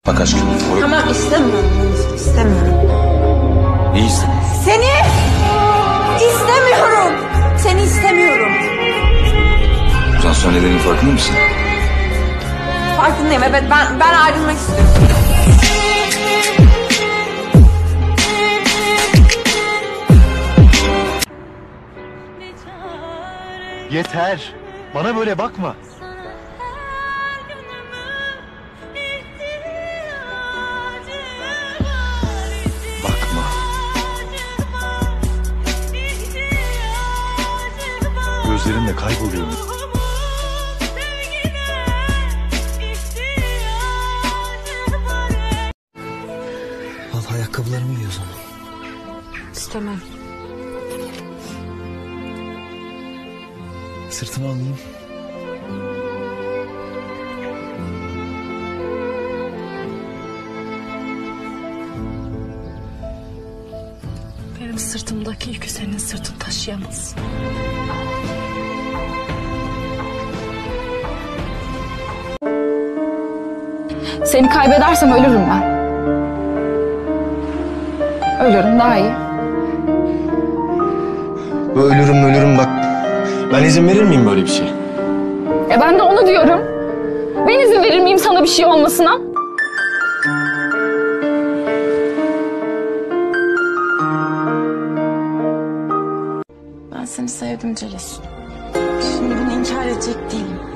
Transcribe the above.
Bak aşkım. Tamam istemiyorum. İstemiyorum. İyi istemiyorum. Seni istemiyorum. Seni istemiyorum. Cansu nedenin farkında mısın? Farkındayım, evet, ben ayrılmak istiyorum. Yeter. Bana böyle bakma. Bakma. Gözlerimle kayboluyorum. Al ayakkabılarımı giy o zaman. İstemem. Sırtıma alayım. Benim sırtımdaki yükü senin sırtın taşıyamaz. Seni kaybedersem ölürüm ben. Ölürüm daha iyi. Ölürüm bak. Ben izin verir miyim böyle bir şey? Ben de onu diyorum. Ben izin verir miyim sana bir şey olmasına? Ben seni sevdim Celil. Şimdi bunu inkar edecek değilim.